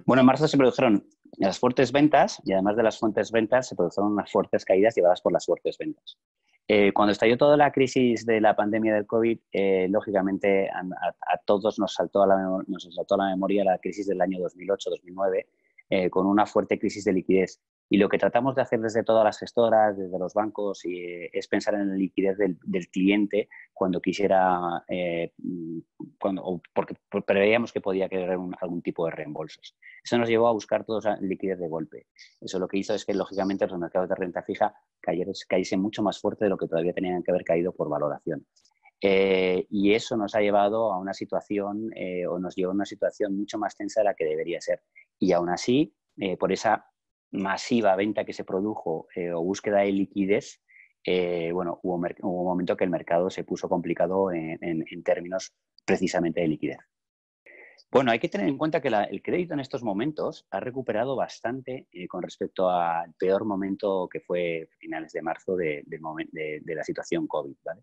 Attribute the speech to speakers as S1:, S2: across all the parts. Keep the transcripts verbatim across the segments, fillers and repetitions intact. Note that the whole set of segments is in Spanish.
S1: Bueno, en marzo se produjeron las fuertes ventas y además de las fuertes ventas se produjeron unas fuertes caídas llevadas por las fuertes ventas. Eh, cuando estalló toda la crisis de la pandemia del COVID, eh, lógicamente a, a, a todos nos saltó a, la, nos saltó a la memoria la crisis del año dos mil ocho dos mil nueve, eh, con una fuerte crisis de liquidez. Y lo que tratamos de hacer desde todas las gestoras, desde los bancos, y, eh, es pensar en la liquidez del, del cliente cuando quisiera, eh, cuando, porque preveíamos que podía querer un, algún tipo de reembolsos. Eso nos llevó a buscar todos la liquidez de golpe. Eso lo que hizo es que, lógicamente, los mercados de renta fija caísen mucho más fuerte de lo que todavía tenían que haber caído por valoración. Eh, y eso nos ha llevado a una situación, eh, o nos llevó a una situación mucho más tensa de la que debería ser. Y aún así, eh, por esa masiva venta que se produjo eh, o búsqueda de liquidez, eh, bueno, hubo, hubo un momento que el mercado se puso complicado en, en, en términos precisamente de liquidez. Bueno, hay que tener en cuenta que la, el crédito en estos momentos ha recuperado bastante eh, con respecto al peor momento que fue finales de marzo de, de, de, de la situación COVID, ¿vale?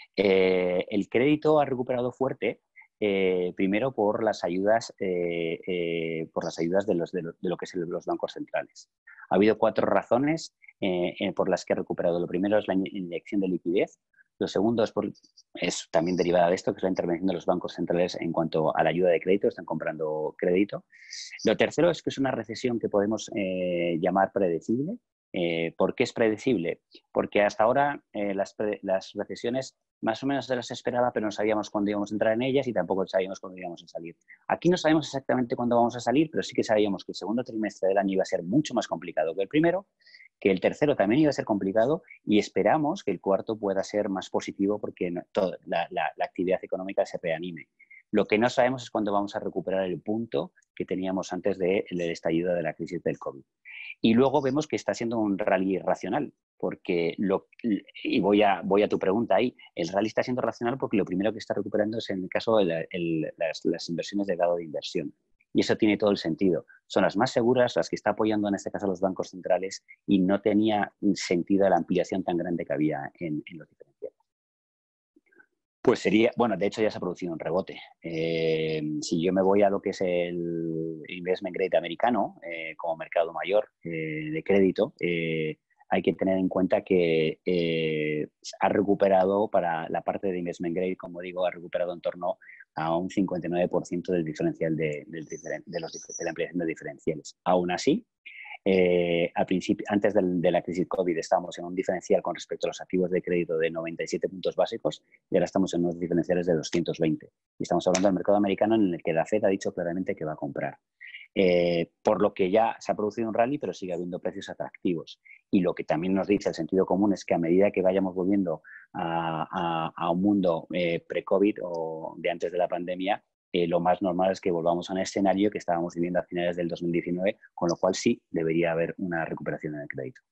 S1: Eh, el crédito ha recuperado fuerte, eh, primero por las ayudas, eh, eh, por las ayudas de, los, de, lo, de lo que son los bancos centrales. Ha habido cuatro razones eh, eh, por las que ha recuperado. Lo primero es la inyección de liquidez. Lo segundo es, por, es también derivada de esto, que es la intervención de los bancos centrales en cuanto a la ayuda de crédito, están comprando crédito. Lo tercero es que es una recesión que podemos eh, llamar predecible. Eh, ¿Por qué es predecible? Porque hasta ahora eh, las, las recesiones más o menos se las esperaba, pero no sabíamos cuándo íbamos a entrar en ellas y tampoco sabíamos cuándo íbamos a salir. Aquí no sabemos exactamente cuándo vamos a salir, pero sí que sabíamos que el segundo trimestre del año iba a ser mucho más complicado que el primero, que el tercero también iba a ser complicado y esperamos que el cuarto pueda ser más positivo porque no, toda la, la, la actividad económica se reanime. Lo que no sabemos es cuándo vamos a recuperar el punto que teníamos antes del de estallido de la crisis del COVID. Y luego vemos que está siendo un rally racional, porque, lo, y voy a, voy a tu pregunta ahí, el rally está siendo racional porque lo primero que está recuperando es, en el caso, el, el, las, las inversiones de grado de inversión. Y eso tiene todo el sentido. Son las más seguras, las que está apoyando en este caso los bancos centrales, y no tenía sentido la ampliación tan grande que había en, en los diferenciales. Pues sería, bueno, de hecho ya se ha producido un rebote. Eh, si yo me voy a lo que es el investment grade americano, eh, como mercado mayor eh, de crédito, eh, hay que tener en cuenta que eh, ha recuperado para la parte de investment grade, como digo, ha recuperado en torno a un cincuenta y nueve por ciento del diferencial de, de, de, los, de la ampliación de diferenciales. Aún así, Eh, al principio, antes del, de la crisis COVID estábamos en un diferencial con respecto a los activos de crédito de noventa y siete puntos básicos y ahora estamos en unos diferenciales de doscientos veinte. Y estamos hablando del mercado americano en el que la Fed ha dicho claramente que va a comprar. Eh, por lo que ya se ha producido un rally, pero sigue habiendo precios atractivos. Y lo que también nos dice el sentido común es que a medida que vayamos volviendo a, a, a un mundo eh, pre-COVID o de antes de la pandemia, Eh, lo más normal es que volvamos a un escenario que estábamos viviendo a finales del dos mil diecinueve, con lo cual sí debería haber una recuperación en el crédito.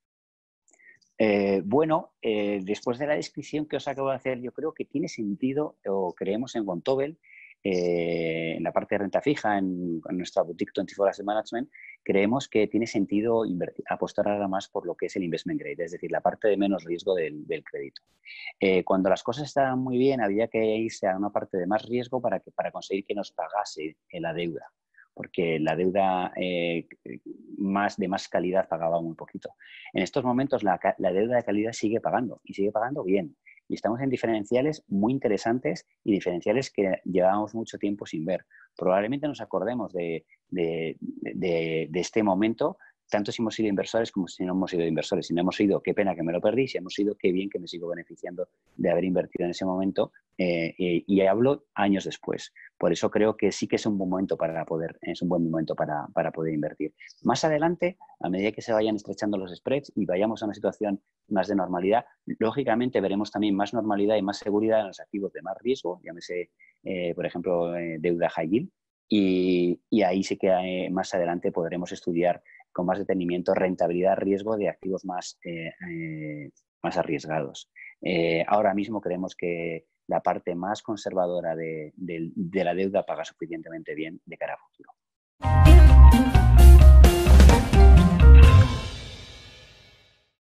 S1: Eh, bueno, eh, después de la descripción que os acabo de hacer, yo creo que tiene sentido, o creemos en Vontobel, eh, en la parte de renta fija, en, en nuestra boutique veinticuatro Asset Management, creemos que tiene sentido invertir, apostar ahora más por lo que es el investment grade, es decir, la parte de menos riesgo del, del crédito. Eh, cuando las cosas estaban muy bien, había que irse a una parte de más riesgo para, que, para conseguir que nos pagase la deuda, porque la deuda eh, más, de más calidad pagaba muy poquito. En estos momentos la, la deuda de calidad sigue pagando y sigue pagando bien. Y estamos en diferenciales muy interesantes y diferenciales que llevábamos mucho tiempo sin ver. Probablemente nos acordemos de, de, de, de este momento, tanto si hemos sido inversores como si no hemos sido inversores. Si no hemos sido, qué pena que me lo perdí. Si hemos sido, qué bien que me sigo beneficiando de haber invertido en ese momento. Eh, y, y hablo años después. Por eso creo que sí que es un buen momento para poder, es un buen momento para, para poder invertir. Más adelante, a medida que se vayan estrechando los spreads y vayamos a una situación más de normalidad, lógicamente veremos también más normalidad y más seguridad en los activos de más riesgo, llámese, eh, por ejemplo, eh, deuda high yield. Y, y ahí sí que eh, más adelante podremos estudiar con más detenimiento rentabilidad, riesgo de activos más, eh, eh, más arriesgados. Eh, ahora mismo creemos que la parte más conservadora de, de, de la deuda paga suficientemente bien de cara a futuro.